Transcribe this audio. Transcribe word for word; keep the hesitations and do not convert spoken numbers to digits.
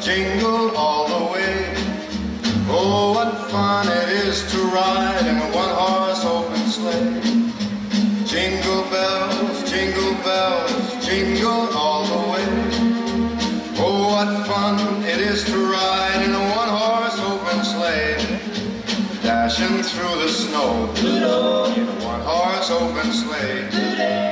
jingle all the way. Oh, what fun it is to ride in a one-horse open sleigh. Jingle bells, jingle bells, jingle all the way. Oh, what fun it is to ride in a one-horse open sleigh. Dashing through the snow in a one-horse open sleigh.